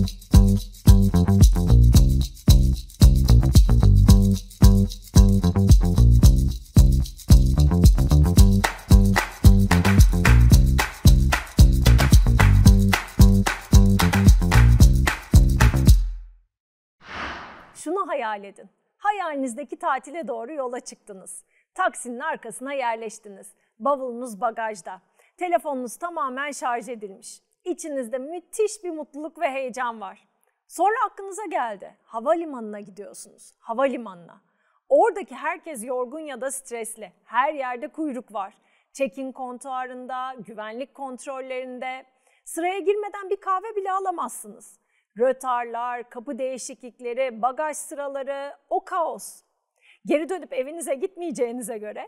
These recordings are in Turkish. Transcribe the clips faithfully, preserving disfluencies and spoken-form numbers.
Şunu hayal edin. Hayalinizdeki tatile doğru yola çıktınız. Taksinin arkasına yerleştiniz. Bavulunuz bagajda. Telefonunuz tamamen şarj edilmiş. İçinizde müthiş bir mutluluk ve heyecan var. Sonra aklınıza geldi. Havalimanına gidiyorsunuz. Havalimanına. Oradaki herkes yorgun ya da stresli. Her yerde kuyruk var. Check-in kontuarında, güvenlik kontrollerinde. Sıraya girmeden bir kahve bile alamazsınız. Rötarlar, kapı değişiklikleri, bagaj sıraları, o kaos. Geri dönüp evinize gitmeyeceğinize göre,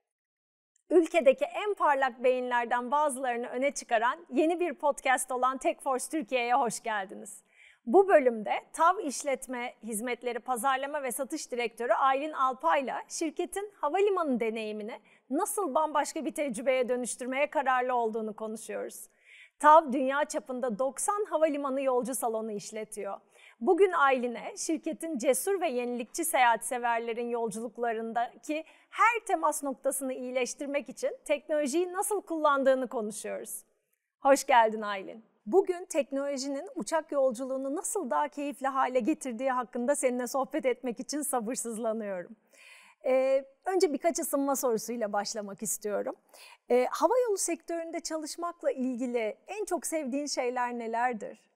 ülkedeki en parlak beyinlerden bazılarını öne çıkaran yeni bir podcast olan TechForce Türkiye'ye hoş geldiniz. Bu bölümde TAV İşletme Hizmetleri Pazarlama ve Satış Direktörü Aylin Alpay'la şirketin havalimanı deneyimini nasıl bambaşka bir tecrübeye dönüştürmeye kararlı olduğunu konuşuyoruz. TAV dünya çapında doksan havalimanı yolcu salonu işletiyor. Bugün Aylin'e şirketin cesur ve yenilikçi seyahatseverlerin yolculuklarındaki her temas noktasını iyileştirmek için teknolojiyi nasıl kullandığını konuşuyoruz. Hoş geldin Aylin. Bugün teknolojinin uçak yolculuğunu nasıl daha keyifli hale getirdiği hakkında seninle sohbet etmek için sabırsızlanıyorum. Ee, önce birkaç ısınma sorusuyla başlamak istiyorum. Ee, havayolu sektöründe çalışmakla ilgili en çok sevdiğin şeyler nelerdir?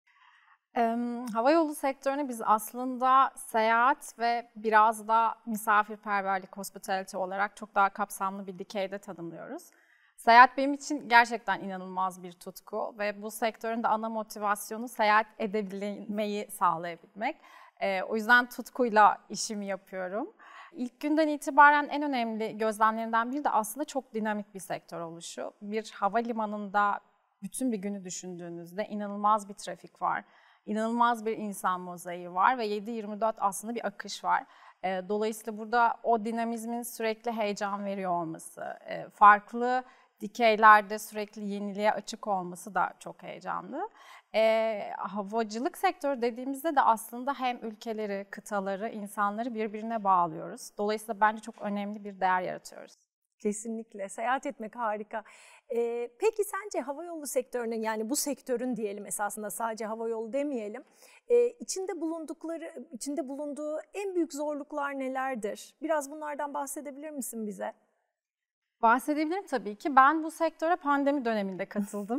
Ee, havayolu sektörünü biz aslında seyahat ve biraz da misafirperverlik, hospitality olarak çok daha kapsamlı bir dikeyde tanımlıyoruz. Seyahat benim için gerçekten inanılmaz bir tutku ve bu sektörün de ana motivasyonu seyahat edebilmeyi sağlayabilmek. Ee, o yüzden tutkuyla işimi yapıyorum. İlk günden itibaren en önemli gözlemlerinden biri de aslında çok dinamik bir sektör oluşu. Bir havalimanında bütün bir günü düşündüğünüzde inanılmaz bir trafik var. İnanılmaz bir insan mozaiği var ve yedi yirmi dört aslında bir akış var. Dolayısıyla burada o dinamizmin sürekli heyecan veriyor olması, farklı dikeylerde sürekli yeniliğe açık olması da çok heyecanlı. E, havacılık sektörü dediğimizde de aslında hem ülkeleri, kıtaları, insanları birbirine bağlıyoruz. Dolayısıyla bence çok önemli bir değer yaratıyoruz. Kesinlikle. Seyahat etmek harika. Ee, peki sence havayolu sektörünün, yani bu sektörün diyelim esasında, sadece havayolu demeyelim, e, içinde bulundukları, içinde bulunduğu en büyük zorluklar nelerdir? Biraz bunlardan bahsedebilir misin bize? Bahsedebilirim tabii ki. Ben bu sektöre pandemi döneminde katıldım.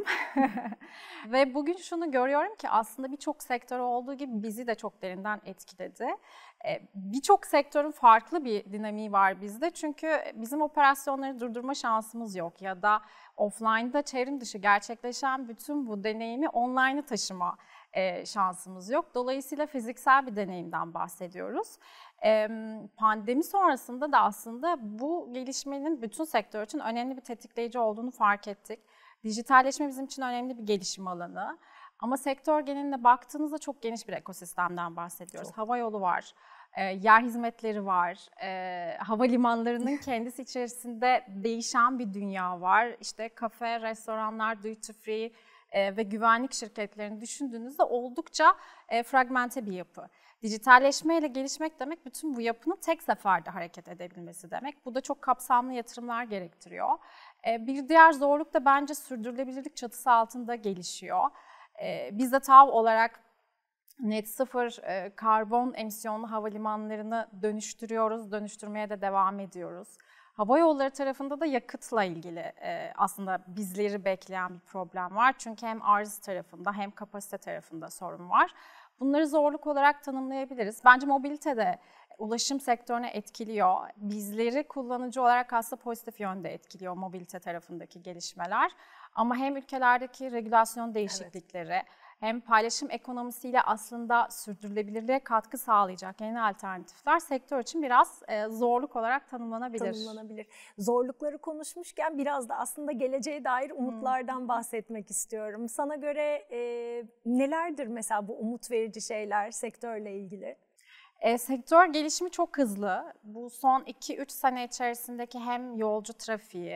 Ve bugün şunu görüyorum ki aslında birçok sektör olduğu gibi bizi de çok derinden etkiledi. Birçok sektörün farklı bir dinamiği var bizde. Çünkü bizim operasyonları durdurma şansımız yok. Ya da offline'da çevrim dışı gerçekleşen bütün bu deneyimi online'a taşıma şansımız yok. Dolayısıyla fiziksel bir deneyimden bahsediyoruz. Pandemi sonrasında da aslında bu gelişmenin bütün sektör için önemli bir tetikleyici olduğunu fark ettik. Dijitalleşme bizim için önemli bir gelişim alanı. Ama sektör genelinde baktığınızda çok geniş bir ekosistemden bahsediyoruz. Çok. Havayolu var, yer hizmetleri var, havalimanlarının kendisi içerisinde değişen bir dünya var. İşte kafe, restoranlar, duty free ve güvenlik şirketlerini düşündüğünüzde oldukça fragmente bir yapı. Dijitalleşmeyle gelişmek demek bütün bu yapının tek seferde hareket edebilmesi demek. Bu da çok kapsamlı yatırımlar gerektiriyor. Bir diğer zorluk da bence sürdürülebilirlik çatısı altında gelişiyor. Biz de TAV olarak net sıfır karbon emisyonlu havalimanlarını dönüştürüyoruz, dönüştürmeye de devam ediyoruz. Hava yolları tarafında da yakıtla ilgili aslında bizleri bekleyen bir problem var. Çünkü hem arz tarafında hem kapasite tarafında sorun var. Bunları zorluk olarak tanımlayabiliriz. Bence mobilite de ulaşım sektörüne etkiliyor. Bizleri kullanıcı olarak aslında pozitif yönde etkiliyor mobilite tarafındaki gelişmeler. Ama hem ülkelerdeki regülasyon değişiklikleri, evet, hem paylaşım ekonomisiyle aslında sürdürülebilirliğe katkı sağlayacak yeni alternatifler sektör için biraz e, zorluk olarak tanımlanabilir. Tanımlanabilir. Zorlukları konuşmuşken biraz da aslında geleceğe dair umutlardan hmm. bahsetmek istiyorum. Sana göre e, nelerdir mesela bu umut verici şeyler sektörle ilgili? E, sektör gelişimi çok hızlı. Bu son iki üç sene içerisindeki hem yolcu trafiği,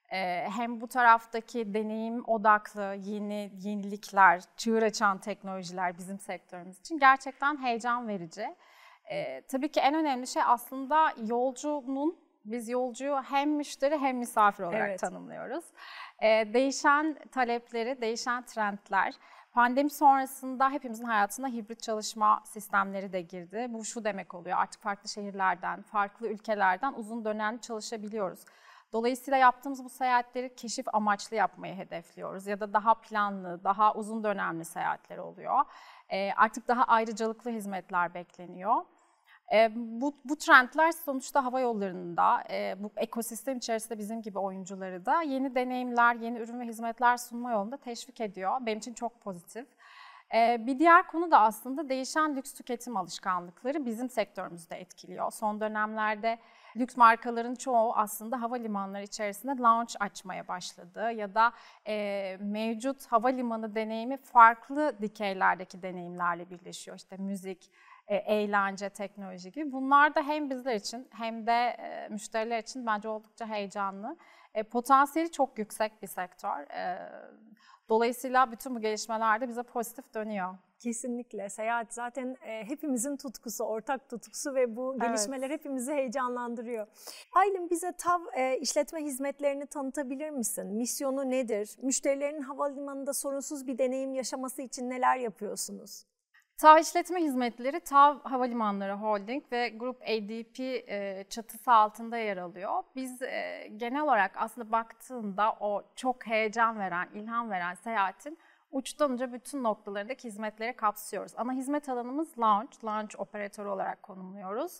Ee, hem bu taraftaki deneyim odaklı yeni yenilikler, çığır açan teknolojiler bizim sektörümüz için gerçekten heyecan verici. Ee, tabii ki en önemli şey aslında yolcunun, biz yolcuyu hem müşteri hem misafir olarak Evet. tanımlıyoruz. Ee, değişen talepleri, değişen trendler, pandemi sonrasında hepimizin hayatına hibrit çalışma sistemleri de girdi. Bu şu demek oluyor, artık farklı şehirlerden, farklı ülkelerden uzun dönemli çalışabiliyoruz. Dolayısıyla yaptığımız bu seyahatleri keşif amaçlı yapmayı hedefliyoruz ya da daha planlı, daha uzun dönemli seyahatler oluyor. E, artık daha ayrıcalıklı hizmetler bekleniyor. E, bu, bu trendler sonuçta hava yollarında, e, bu ekosistem içerisinde bizim gibi oyuncuları da yeni deneyimler, yeni ürün ve hizmetler sunma yolunda teşvik ediyor. Benim için çok pozitif. E, bir diğer konu da aslında değişen lüks tüketim alışkanlıkları bizim sektörümüzü de etkiliyor. Son dönemlerde lüks markaların çoğu aslında havalimanları içerisinde lounge açmaya başladı ya da e, mevcut havalimanı deneyimi farklı dikeylerdeki deneyimlerle birleşiyor. İşte müzik, e, eğlence, teknoloji gibi. Bunlar da hem bizler için hem de e, müşteriler için bence oldukça heyecanlı. E, potansiyeli çok yüksek bir sektör. E, dolayısıyla bütün bu gelişmeler de bize pozitif dönüyor. Kesinlikle. Seyahat zaten e, hepimizin tutkusu, ortak tutkusu ve bu gelişmeler evet. hepimizi heyecanlandırıyor. Aylin, bize TAV e, işletme hizmetlerini tanıtabilir misin? Misyonu nedir? Müşterilerin havalimanında sorunsuz bir deneyim yaşaması için neler yapıyorsunuz? TAV İşletme Hizmetleri, TAV Havalimanları Holding ve Grup A D P e, çatısı altında yer alıyor. Biz e, genel olarak aslında baktığında o çok heyecan veren, ilham veren seyahatin uçtan uca bütün noktalarındaki hizmetleri kapsıyoruz. Ana hizmet alanımız lounge, lounge operatörü olarak konumluyoruz.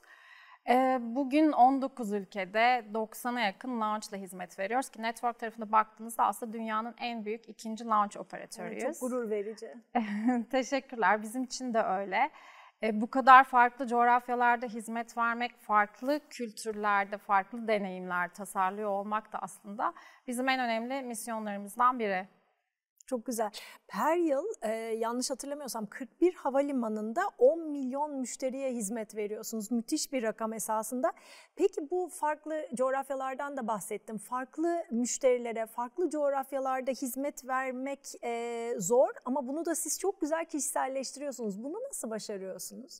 Bugün on dokuz ülkede doksana yakın lounge ile hizmet veriyoruz ki network tarafında baktığınızda aslında dünyanın en büyük ikinci lounge operatörüyüz. Evet, çok gurur verici. Teşekkürler, bizim için de öyle. Bu kadar farklı coğrafyalarda hizmet vermek, farklı kültürlerde, farklı deneyimler tasarlıyor olmak da aslında bizim en önemli misyonlarımızdan biri. Çok güzel. Her yıl e, yanlış hatırlamıyorsam kırk bir havalimanında on milyon müşteriye hizmet veriyorsunuz. Müthiş bir rakam esasında. Peki bu farklı coğrafyalardan da bahsettim. Farklı müşterilere, farklı coğrafyalarda hizmet vermek e, zor ama bunu da siz çok güzel kişiselleştiriyorsunuz. Bunu nasıl başarıyorsunuz?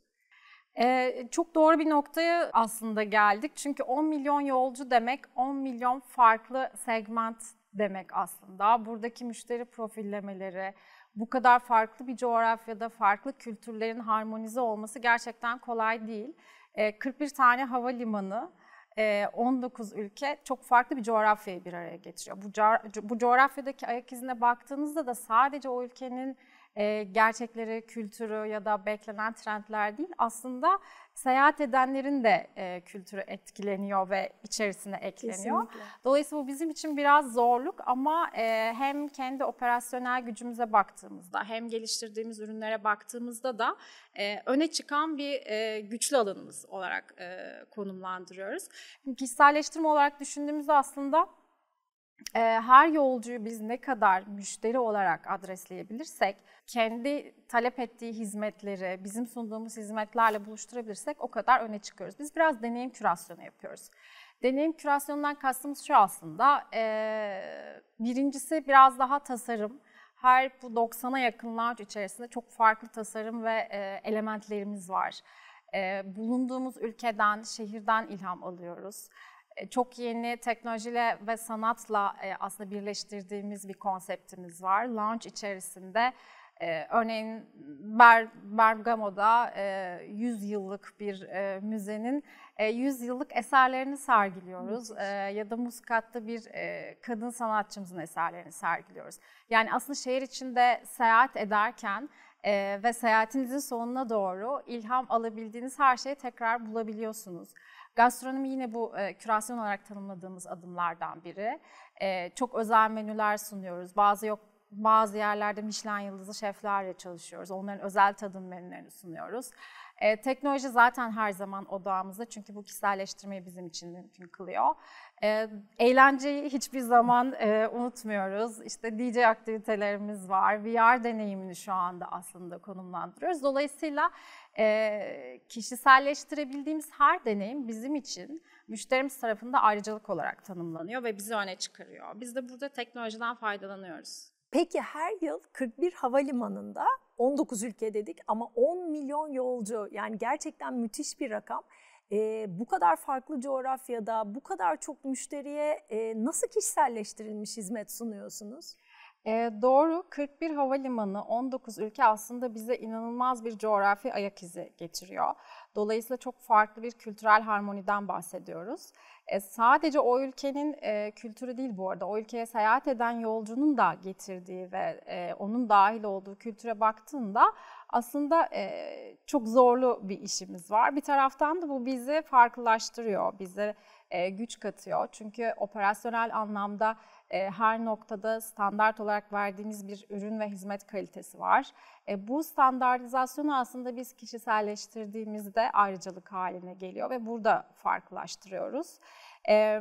Ee, çok doğru bir noktaya aslında geldik. Çünkü on milyon yolcu demek on milyon farklı segment demek aslında. Buradaki müşteri profillemeleri, bu kadar farklı bir coğrafyada farklı kültürlerin harmonize olması gerçekten kolay değil. kırk bir tane havalimanı, on dokuz ülke çok farklı bir coğrafyayı bir araya getiriyor. Bu, co- bu coğrafyadaki ayak izine baktığınızda da sadece o ülkenin gerçekleri, kültürü ya da beklenen trendler değil, aslında seyahat edenlerin de e, kültürü etkileniyor ve içerisine ekleniyor. Kesinlikle. Dolayısıyla bu bizim için biraz zorluk ama e, hem kendi operasyonel gücümüze baktığımızda hem geliştirdiğimiz ürünlere baktığımızda da e, öne çıkan bir e, güçlü alanımız olarak e, konumlandırıyoruz. Kişiselleştirme olarak düşündüğümüzde aslında e, her yolcuyu biz ne kadar müşteri olarak adresleyebilirsek, kendi talep ettiği hizmetleri bizim sunduğumuz hizmetlerle buluşturabilirsek o kadar öne çıkıyoruz. Biz biraz deneyim kürasyonu yapıyoruz. Deneyim kürasyonundan kastımız şu aslında, e, birincisi biraz daha tasarım. Her bu doksana yakın lounge içerisinde çok farklı tasarım ve e, elementlerimiz var. E, bulunduğumuz ülkeden, şehirden ilham alıyoruz. Çok yeni teknolojiyle ve sanatla aslında birleştirdiğimiz bir konseptimiz var. Lounge içerisinde örneğin Ber Bergamo'da yüz yıllık bir müzenin yüz yıllık eserlerini sergiliyoruz. Ya da Muscat'ta bir kadın sanatçımızın eserlerini sergiliyoruz. Yani aslında şehir içinde seyahat ederken ve seyahatinizin sonuna doğru ilham alabildiğiniz her şeyi tekrar bulabiliyorsunuz. Gastronomi yine bu e, kürasyon olarak tanımladığımız adımlardan biri. E, çok özel menüler sunuyoruz. Bazı yok bazı yerlerde Michelin yıldızlı şeflerle çalışıyoruz. Onların özel tadım menülerini sunuyoruz. E, teknoloji zaten her zaman odağımızda çünkü bu kişiselleştirmeyi bizim için mümkün kılıyor. E, eğlenceyi hiçbir zaman e, unutmuyoruz. İşte D J aktivitelerimiz var. V R deneyimini şu anda aslında konumlandırıyoruz. Dolayısıyla e, kişiselleştirebildiğimiz her deneyim bizim için müşterimiz tarafında ayrıcalık olarak tanımlanıyor ve bizi öne çıkarıyor. Biz de burada teknolojiden faydalanıyoruz. Peki her yıl kırk bir havalimanında on dokuz ülke dedik ama on milyon yolcu, yani gerçekten müthiş bir rakam. Ee, bu kadar farklı coğrafyada bu kadar çok müşteriye e, nasıl kişiselleştirilmiş hizmet sunuyorsunuz? E, doğru, kırk bir havalimanı, on dokuz ülke aslında bize inanılmaz bir coğrafi ayak izi getiriyor. Dolayısıyla çok farklı bir kültürel harmoniden bahsediyoruz. E, sadece o ülkenin e, kültürü değil bu arada, o ülkeye seyahat eden yolcunun da getirdiği ve e, onun dahil olduğu kültüre baktığında aslında e, çok zorlu bir işimiz var. Bir taraftan da bu bizi farklılaştırıyor, bize e, güç katıyor. Çünkü operasyonel anlamda e, her noktada standart olarak verdiğimiz bir ürün ve hizmet kalitesi var. E, bu standartizasyonu aslında biz kişiselleştirdiğimizde ayrıcalık haline geliyor ve burada farklılaştırıyoruz. E,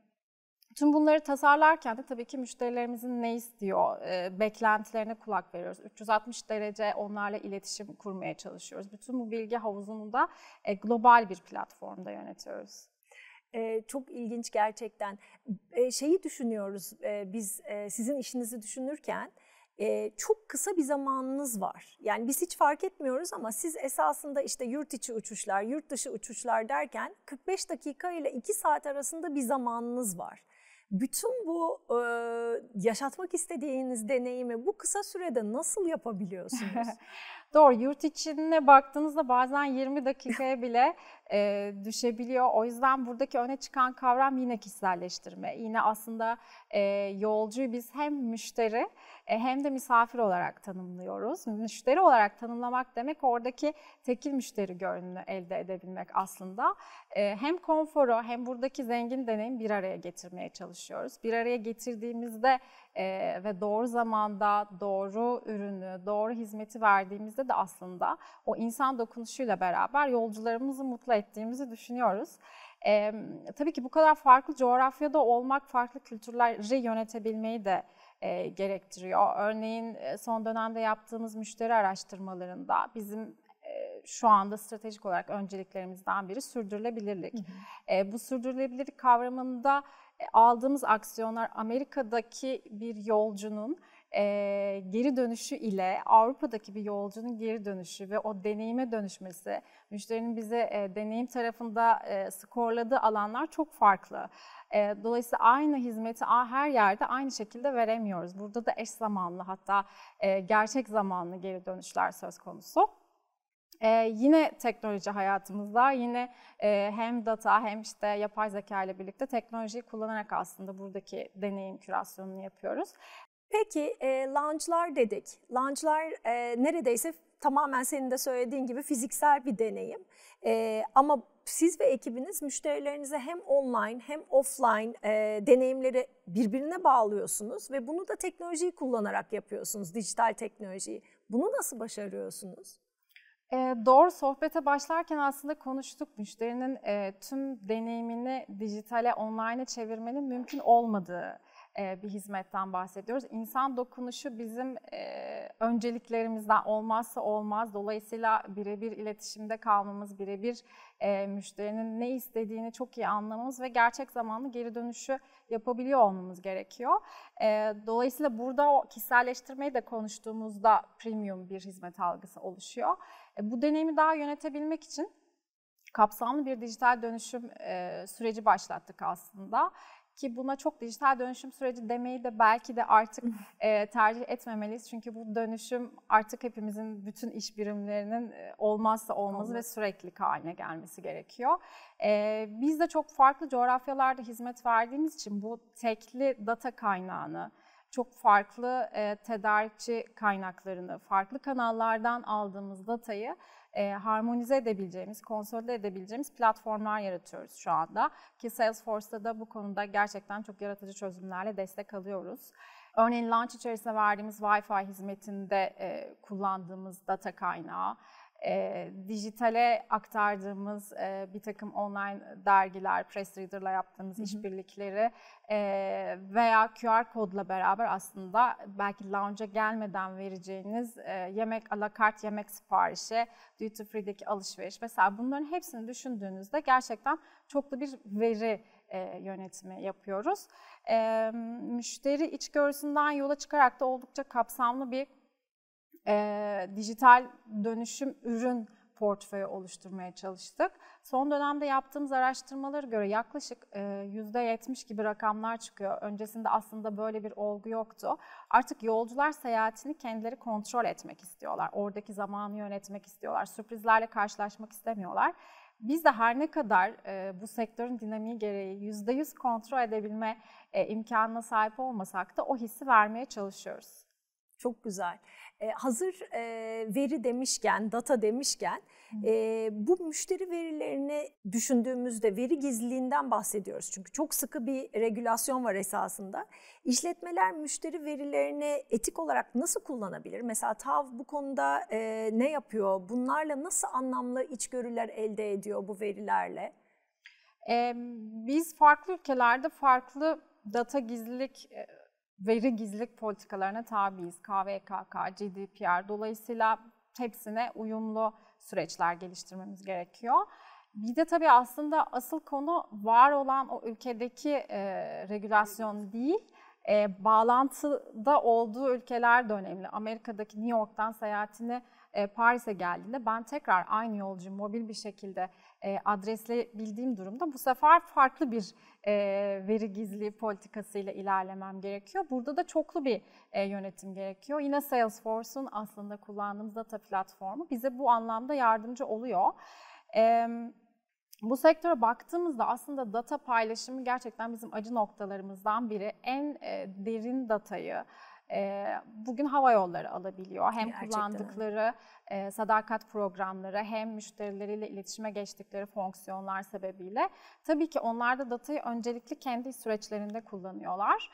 Tüm bunları tasarlarken de tabii ki müşterilerimizin ne istiyor, e, beklentilerine kulak veriyoruz. üç yüz altmış derece onlarla iletişim kurmaya çalışıyoruz. Bütün bu bilgi havuzunu da e, global bir platformda yönetiyoruz. Ee, çok ilginç gerçekten. Ee, şeyi düşünüyoruz e, biz e, sizin işinizi düşünürken e, çok kısa bir zamanınız var. Yani biz hiç fark etmiyoruz ama siz esasında işte yurt içi uçuşlar, yurt dışı uçuşlar derken kırk beş dakika ile iki saat arasında bir zamanınız var. Bütün bu e, yaşatmak istediğiniz deneyimi bu kısa sürede nasıl yapabiliyorsunuz? Doğru, yurt içine baktığınızda bazen yirmi dakikaya bile e, düşebiliyor. O yüzden buradaki öne çıkan kavram yine kişiselleştirme. Yine aslında e, yolcuyu biz hem müşteri e, hem de misafir olarak tanımlıyoruz. Müşteri olarak tanımlamak demek oradaki tekil müşteri görünümünü elde edebilmek aslında. E, hem konforu hem buradaki zengin deneyim bir araya getirmeye çalışıyoruz. Bir araya getirdiğimizde Ee, ve doğru zamanda doğru ürünü, doğru hizmeti verdiğimizde de aslında o insan dokunuşuyla beraber yolcularımızı mutlu ettiğimizi düşünüyoruz. Ee, tabii ki bu kadar farklı coğrafyada olmak, farklı kültürleri yönetebilmeyi de e, gerektiriyor. Örneğin son dönemde yaptığımız müşteri araştırmalarında bizim şu anda stratejik olarak önceliklerimizden biri sürdürülebilirlik. Hı hı. E, bu sürdürülebilirlik kavramında e, aldığımız aksiyonlar Amerika'daki bir yolcunun e, geri dönüşü ile Avrupa'daki bir yolcunun geri dönüşü ve o deneyime dönüşmesi, müşterinin bize e, deneyim tarafında e, skorladığı alanlar çok farklı. E, dolayısıyla aynı hizmeti her yerde aynı şekilde veremiyoruz. Burada da eş zamanlı, hatta e, gerçek zamanlı geri dönüşler söz konusu. Ee, yine teknoloji hayatımızda, yine e, hem data hem işte yapay zeka ile birlikte teknolojiyi kullanarak aslında buradaki deneyim kürasyonunu yapıyoruz. Peki e, launchlar dedik. Launchlar e, neredeyse tamamen senin de söylediğin gibi fiziksel bir deneyim. E, ama siz ve ekibiniz müşterilerinize hem online hem offline e, deneyimleri birbirine bağlıyorsunuz ve bunu da teknolojiyi kullanarak yapıyorsunuz, dijital teknolojiyi. Bunu nasıl başarıyorsunuz? E, doğru, sohbete başlarken aslında konuştuk. Müşterinin e, tüm deneyimini dijitale, online'a çevirmenin mümkün olmadığı e, bir hizmetten bahsediyoruz. İnsan dokunuşu bizim e, önceliklerimizden olmazsa olmaz. Dolayısıyla birebir iletişimde kalmamız, birebir e, müşterinin ne istediğini çok iyi anlamamız ve gerçek zamanlı geri dönüşü yapabiliyor olmamız gerekiyor. E, dolayısıyla burada o kişiselleştirmeyi de konuştuğumuzda premium bir hizmet algısı oluşuyor. E, bu deneyimi daha yönetebilmek için kapsamlı bir dijital dönüşüm e, süreci başlattık aslında. Ki buna çok dijital dönüşüm süreci demeyi de belki de artık e, tercih etmemeliyiz. Çünkü bu dönüşüm artık hepimizin bütün iş birimlerinin e, olmazsa olmazı Olmaz. ve süreklilik haline gelmesi gerekiyor. E, biz de çok farklı coğrafyalarda hizmet verdiğimiz için bu tekli data kaynağını, çok farklı e, tedarikçi kaynaklarını, farklı kanallardan aldığımız datayı e, harmonize edebileceğimiz, konsolide edebileceğimiz platformlar yaratıyoruz şu anda. Ki Salesforce'da da bu konuda gerçekten çok yaratıcı çözümlerle destek alıyoruz. Örneğin launch içerisinde verdiğimiz Wi-Fi hizmetinde e, kullandığımız data kaynağı, e, dijitale aktardığımız e, bir takım online dergiler, press reader'la yaptığımız Hı-hı. işbirlikleri e, veya Q R kodla beraber aslında belki lounge'a gelmeden vereceğiniz e, yemek, a la carte yemek siparişi, duty free'deki alışveriş mesela bunların hepsini düşündüğünüzde gerçekten çoklu bir veri e, yönetimi yapıyoruz. E, müşteri içgörüsünden yola çıkarak da oldukça kapsamlı bir e, dijital dönüşüm ürün portföyü oluşturmaya çalıştık. Son dönemde yaptığımız araştırmalara göre yaklaşık e, yüzde yetmiş gibi rakamlar çıkıyor. Öncesinde aslında böyle bir olgu yoktu. Artık yolcular seyahatini kendileri kontrol etmek istiyorlar. Oradaki zamanı yönetmek istiyorlar. Sürprizlerle karşılaşmak istemiyorlar. Biz de her ne kadar e, bu sektörün dinamiği gereği yüzde yüz kontrol edebilme e, imkanına sahip olmasak da o hissi vermeye çalışıyoruz. Çok güzel. Ee, hazır e, veri demişken, data demişken e, bu müşteri verilerini düşündüğümüzde veri gizliliğinden bahsediyoruz. Çünkü çok sıkı bir regülasyon var esasında. İşletmeler müşteri verilerini etik olarak nasıl kullanabilir? Mesela TAV bu konuda e, ne yapıyor? Bunlarla nasıl anlamlı içgörüler elde ediyor bu verilerle? Ee, biz farklı ülkelerde farklı data gizlilik e, veri gizlilik politikalarına tabiiz. K V K K, G D P R. Dolayısıyla hepsine uyumlu süreçler geliştirmemiz gerekiyor. Bir de tabii aslında asıl konu var olan o ülkedeki e, regülasyon değil, e, bağlantıda olduğu ülkeler de önemli. Amerika'daki New York'tan seyahatini e, Paris'e geldiğinde ben tekrar aynı yolcuyu mobil bir şekilde e, adresleyebildiğim durumda bu sefer farklı bir e, veri gizliliği politikasıyla ilerlemem gerekiyor. Burada da çoklu bir e, yönetim gerekiyor. Yine Salesforce'un aslında kullandığımız data platformu bize bu anlamda yardımcı oluyor. E, Bu sektöre baktığımızda aslında data paylaşımı gerçekten bizim acı noktalarımızdan biri. En e, derin datayı e, bugün hava yolları alabiliyor. Hem gerçekten kullandıkları e, sadakat programları hem müşterileriyle iletişime geçtikleri fonksiyonlar sebebiyle. Tabii ki onlar da datayı öncelikli kendi süreçlerinde kullanıyorlar.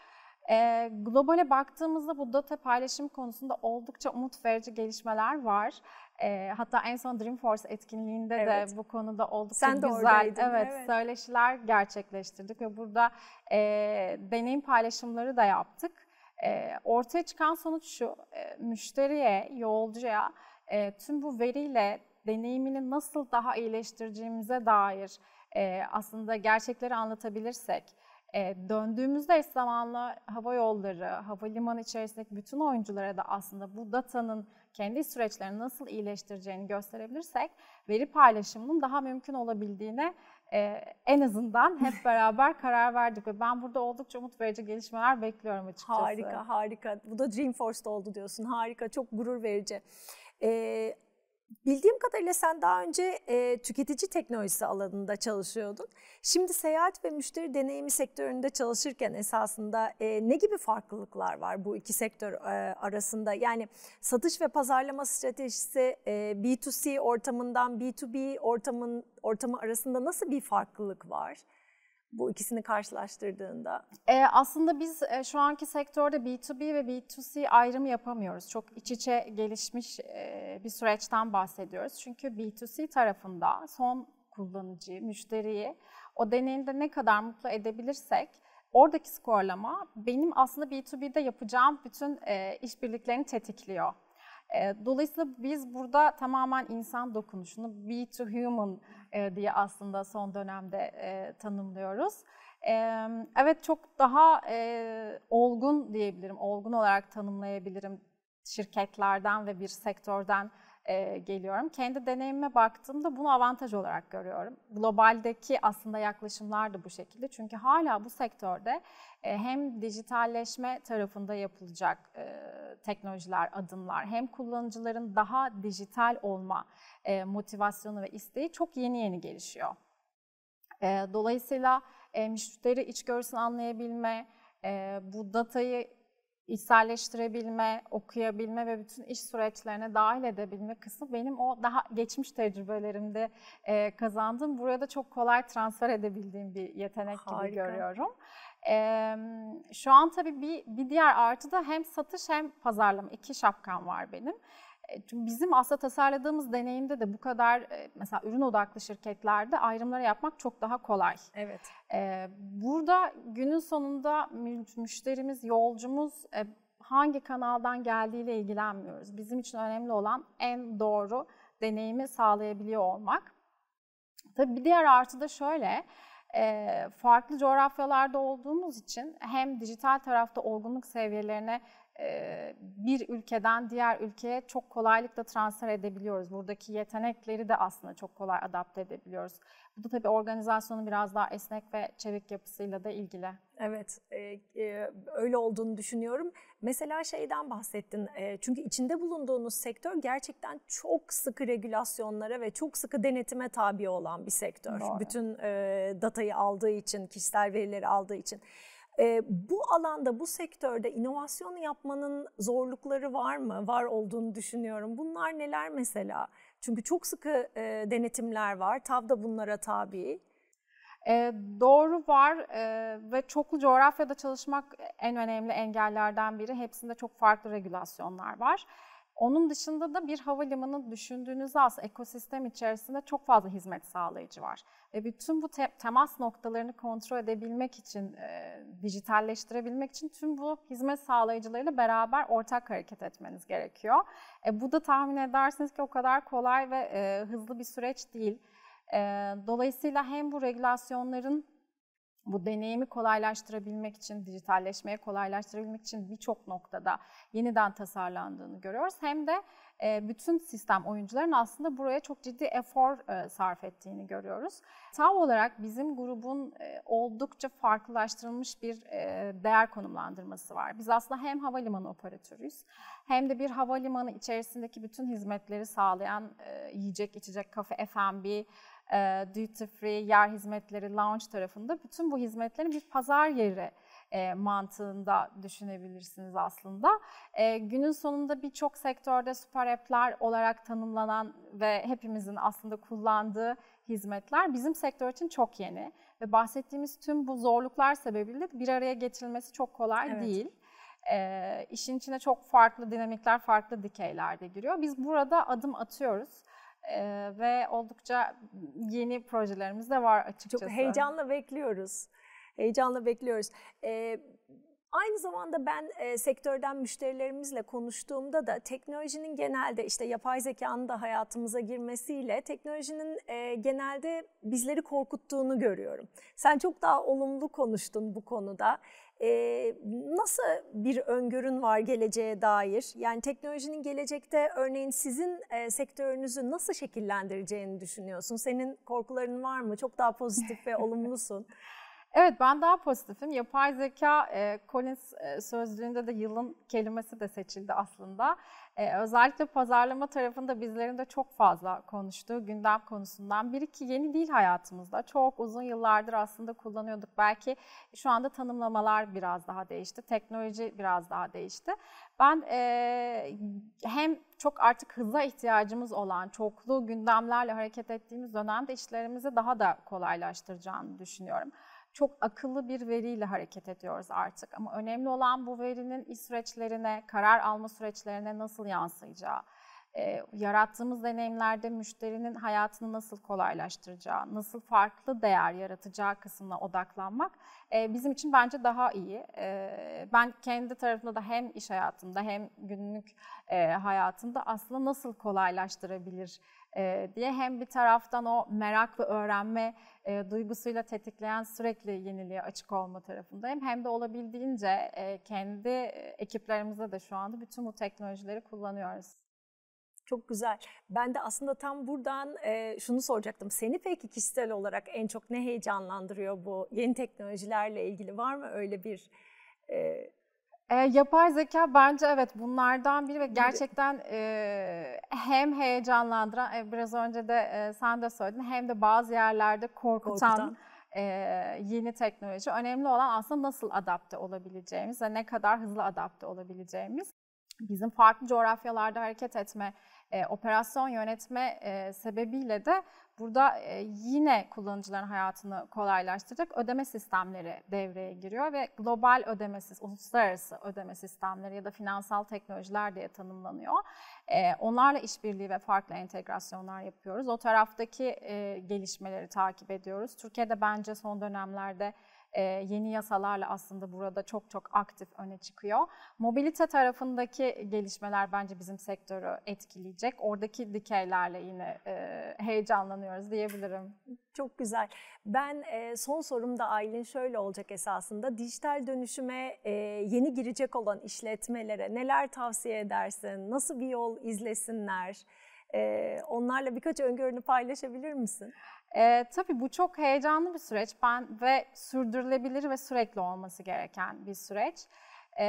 E, globale baktığımızda bu data paylaşım konusunda oldukça umut verici gelişmeler var. E, hatta en son Dreamforce etkinliğinde evet. de bu konuda oldukça Sen güzel evet, evet, söyleşiler gerçekleştirdik ve burada e, deneyim paylaşımları da yaptık. E, ortaya çıkan sonuç şu, e, müşteriye, yolcuya e, tüm bu veriyle deneyimini nasıl daha iyileştireceğimize dair e, aslında gerçekleri anlatabilirsek, E, döndüğümüzde eş zamanlı hava yolları, havalimanı içerisindeki bütün oyunculara da aslında bu datanın kendi süreçlerini nasıl iyileştireceğini gösterebilirsek veri paylaşımının daha mümkün olabildiğine e, en azından hep beraber karar verdik ve ben burada oldukça umut verici gelişmeler bekliyorum açıkçası. Harika, harika. Bu da Dreamforce'da oldu diyorsun. Harika, çok gurur verici. Ee, Bildiğim kadarıyla sen daha önce e, tüketici teknolojisi alanında çalışıyordun. Şimdi seyahat ve müşteri deneyimi sektöründe çalışırken esasında e, ne gibi farklılıklar var bu iki sektör e, arasında? Yani satış ve pazarlama stratejisi e, B iki C ortamından B iki B ortamın ortamı arasında nasıl bir farklılık var? Bu ikisini karşılaştırdığında? Ee, aslında biz e, şu anki sektörde B iki B ve B iki C ayrımı yapamıyoruz. Çok iç içe gelişmiş e, bir süreçten bahsediyoruz. Çünkü B iki C tarafında son kullanıcıyı, müşteriyi o deneyimde ne kadar mutlu edebilirsek oradaki skorlama benim aslında B iki B'de yapacağım bütün e, işbirliklerini tetikliyor. Dolayısıyla biz burada tamamen insan dokunuşunu be to human diye aslında son dönemde tanımlıyoruz. Evet, çok daha olgun diyebilirim, olgun olarak tanımlayabilirim şirketlerden ve bir sektörden geliyorum. Kendi deneyimime baktığımda bunu avantaj olarak görüyorum. Globaldeki aslında yaklaşımlar da bu şekilde. Çünkü hala bu sektörde hem dijitalleşme tarafında yapılacak teknolojiler, adımlar, hem kullanıcıların daha dijital olma motivasyonu ve isteği çok yeni yeni gelişiyor. Dolayısıyla müşteri içgörüsünü anlayabilme, bu datayı içselleştirebilme, okuyabilme ve bütün iş süreçlerine dahil edebilme kısmı benim o daha geçmiş tecrübelerimde e, kazandığım, buraya da çok kolay transfer edebildiğim bir yetenek Harika. gibi görüyorum. E, şu an tabii bir, bir diğer artı da hem satış hem pazarlama, iki şapkam var benim. Çünkü bizim aslında tasarladığımız deneyimde de bu kadar mesela ürün odaklı şirketlerde ayrımları yapmak çok daha kolay. Evet. Burada günün sonunda müşterimiz, yolcumuz hangi kanaldan geldiğiyle ilgilenmiyoruz. Bizim için önemli olan en doğru deneyimi sağlayabiliyor olmak. Tabii bir diğer artı da şöyle, farklı coğrafyalarda olduğumuz için hem dijital tarafta olgunluk seviyelerine bir ülkeden diğer ülkeye çok kolaylıkla transfer edebiliyoruz. Buradaki yetenekleri de aslında çok kolay adapte edebiliyoruz. Bu da tabii organizasyonun biraz daha esnek ve çevik yapısıyla da ilgili. Evet, e, e, öyle olduğunu düşünüyorum. Mesela şeyden bahsettin, e, çünkü içinde bulunduğunuz sektör gerçekten çok sıkı regülasyonlara ve çok sıkı denetime tabi olan bir sektör. Doğru. Bütün e, datayı aldığı için, kişisel verileri aldığı için. E, bu alanda, bu sektörde inovasyon yapmanın zorlukları var mı? Var olduğunu düşünüyorum. Bunlar neler mesela? Çünkü çok sıkı e, denetimler var, TAV da bunlara tabi. E, doğru var e, ve çoklu coğrafyada çalışmak en önemli engellerden biri. Hepsinde çok farklı regülasyonlar var. Onun dışında da bir havalimanı düşündüğünüzde aslında ekosistem içerisinde çok fazla hizmet sağlayıcı var. Ve bütün bu te temas noktalarını kontrol edebilmek için, e, dijitalleştirebilmek için tüm bu hizmet sağlayıcılarıyla beraber ortak hareket etmeniz gerekiyor. E, bu da tahmin edersiniz ki o kadar kolay ve e, hızlı bir süreç değil. E, dolayısıyla hem bu regülasyonların bu deneyimi kolaylaştırabilmek için, dijitalleşmeye kolaylaştırabilmek için birçok noktada yeniden tasarlandığını görüyoruz. Hem de bütün sistem oyuncuların aslında buraya çok ciddi efor sarf ettiğini görüyoruz. TAV olarak bizim grubun oldukça farklılaştırılmış bir değer konumlandırması var. Biz aslında hem havalimanı operatörüyüz, hem de bir havalimanı içerisindeki bütün hizmetleri sağlayan yiyecek, içecek, kafe, F and B, duty free, yer hizmetleri, lounge tarafında bütün bu hizmetlerin bir pazar yeri e, mantığında düşünebilirsiniz aslında. E, günün sonunda birçok sektörde süper app'ler olarak tanımlanan ve hepimizin aslında kullandığı hizmetler bizim sektör için çok yeni. Ve bahsettiğimiz tüm bu zorluklar sebebiyle bir araya getirilmesi çok kolay Evet. değil. E, işin içine çok farklı dinamikler, farklı dikeyler de giriyor. Biz burada adım atıyoruz. Ee, ve oldukça yeni projelerimiz de var açıkçası. Çok heyecanla bekliyoruz. Heyecanla bekliyoruz. Ee, aynı zamanda ben e, sektörden müşterilerimizle konuştuğumda da teknolojinin genelde işte yapay zekanın da hayatımıza girmesiyle teknolojinin e, genelde bizleri korkuttuğunu görüyorum. Sen çok daha olumlu konuştun bu konuda. Ee, nasıl bir öngörün var geleceğe dair? Yani teknolojinin gelecekte örneğin sizin e, sektörünüzü nasıl şekillendireceğini düşünüyorsun? Senin korkuların var mı? Çok daha pozitif ve olumlusun. Evet, ben daha pozitifim. Yapay zeka, e, Collins e, sözlüğünde de yılın kelimesi de seçildi aslında. E, özellikle pazarlama tarafında bizlerin de çok fazla konuştuğu gündem konusundan biri ki yeni değil hayatımızda. Çok uzun yıllardır aslında kullanıyorduk. Belki şu anda tanımlamalar biraz daha değişti, teknoloji biraz daha değişti. Ben e, hem çok artık hıza ihtiyacımız olan çoklu gündemlerle hareket ettiğimiz dönemde işlerimizi daha da kolaylaştıracağını düşünüyorum. Çok akıllı bir veriyle hareket ediyoruz artık ama önemli olan bu verinin iş süreçlerine, karar alma süreçlerine nasıl yansıyacağı, e, yarattığımız deneyimlerde müşterinin hayatını nasıl kolaylaştıracağı, nasıl farklı değer yaratacağı kısmına odaklanmak e, bizim için bence daha iyi. E, ben kendi tarafımda da hem iş hayatımda hem günlük e, hayatımda aslında nasıl kolaylaştırabilir e, diye hem bir taraftan o merak ve öğrenme e, duygusuyla tetikleyen sürekli yeniliğe açık olma tarafındayım. Hem de olabildiğince e, kendi ekiplerimizde de şu anda bütün bu teknolojileri kullanıyoruz. Çok güzel. Ben de aslında tam buradan e, şunu soracaktım. Seni peki kişisel olarak en çok ne heyecanlandırıyor bu yeni teknolojilerle ilgili? Var mı öyle bir... E, E, yapay zeka bence evet bunlardan biri ve gerçekten e, hem heyecanlandıran, e, biraz önce de e, sen de söyledin, hem de bazı yerlerde korkutan, korkutan. e, yeni teknoloji. Önemli olan aslında nasıl adapte olabileceğimiz ve ne kadar hızlı adapte olabileceğimiz. Bizim farklı coğrafyalarda hareket etme, e, operasyon yönetme e, sebebiyle de burada e, yine kullanıcıların hayatını kolaylaştıracak ödeme sistemleri devreye giriyor ve global ödeme, uluslararası ödeme sistemleri ya da finansal teknolojiler diye tanımlanıyor. E, onlarla işbirliği ve farklı entegrasyonlar yapıyoruz. O taraftaki e, gelişmeleri takip ediyoruz. Türkiye'de bence son dönemlerde Ee, yeni yasalarla aslında burada çok çok aktif öne çıkıyor. Mobilite tarafındaki gelişmeler bence bizim sektörü etkileyecek. Oradaki dikeylerle yine e, heyecanlanıyoruz diyebilirim. Çok güzel. Ben e, son sorum da Aylin şöyle olacak esasında. Dijital dönüşüme e, yeni girecek olan işletmelere neler tavsiye edersin? Nasıl bir yol izlesinler? E, onlarla birkaç öngörünü paylaşabilir misin? E, tabii bu çok heyecanlı bir süreç ben ve sürdürülebilir ve sürekli olması gereken bir süreç. E,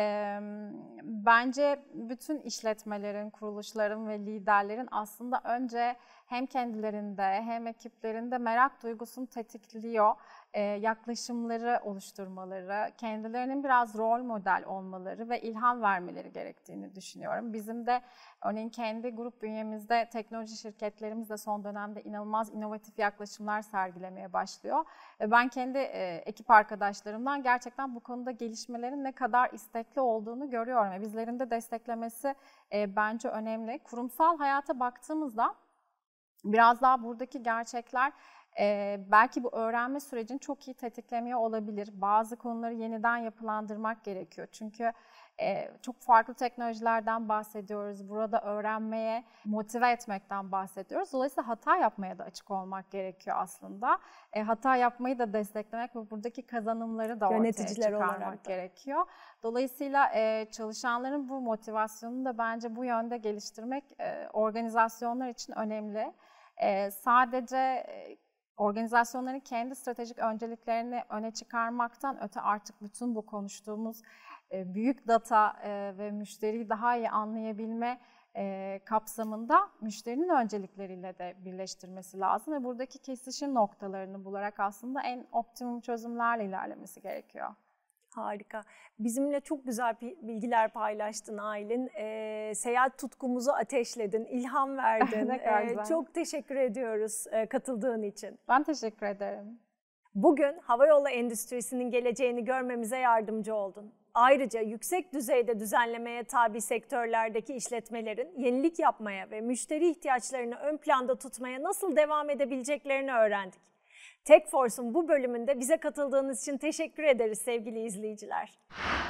bence bütün işletmelerin, kuruluşların ve liderlerin aslında önce hem kendilerinde hem ekiplerinde merak duygusunu tetikliyor, e, yaklaşımları oluşturmaları, kendilerinin biraz rol model olmaları ve ilham vermeleri gerektiğini düşünüyorum. Bizim de örneğin kendi grup bünyemizde teknoloji şirketlerimiz de son dönemde inanılmaz inovatif yaklaşımlar sergilemeye başlıyor. Ve ben kendi e, ekip arkadaşlarımdan gerçekten bu konuda gelişmelerin ne kadar istekli olduğunu görüyorum. Ve bizlerin de desteklemesi e, bence önemli. Kurumsal hayata baktığımızda biraz daha buradaki gerçekler e, belki bu öğrenme sürecini çok iyi tetiklemiyor olabilir. Bazı konuları yeniden yapılandırmak gerekiyor. Çünkü e, çok farklı teknolojilerden bahsediyoruz. Burada öğrenmeye, motive etmekten bahsediyoruz. Dolayısıyla hata yapmaya da açık olmak gerekiyor aslında. E, hata yapmayı da desteklemek ve buradaki kazanımları da ortaya çıkarmak gerekiyor. Dolayısıyla e, çalışanların bu motivasyonunu da bence bu yönde geliştirmek e, organizasyonlar için önemli. E, sadece e, organizasyonların kendi stratejik önceliklerini öne çıkarmaktan öte artık bütün bu konuştuğumuz e, büyük data e, ve müşteriyi daha iyi anlayabilme e, kapsamında müşterinin öncelikleriyle de birleştirmesi lazım ve buradaki kesişim noktalarını bularak aslında en optimum çözümlerle ilerlemesi gerekiyor. Harika. Bizimle çok güzel bilgiler paylaştın Aylin. E, seyahat tutkumuzu ateşledin, ilham verdin. e, çok teşekkür ediyoruz e, katıldığın için. Ben teşekkür ederim. Bugün havayolu endüstrisinin geleceğini görmemize yardımcı oldun. Ayrıca yüksek düzeyde düzenlemeye tabi sektörlerdeki işletmelerin yenilik yapmaya ve müşteri ihtiyaçlarını ön planda tutmaya nasıl devam edebileceklerini öğrendik. Techforce'un bu bölümünde bize katıldığınız için teşekkür ederiz sevgili izleyiciler.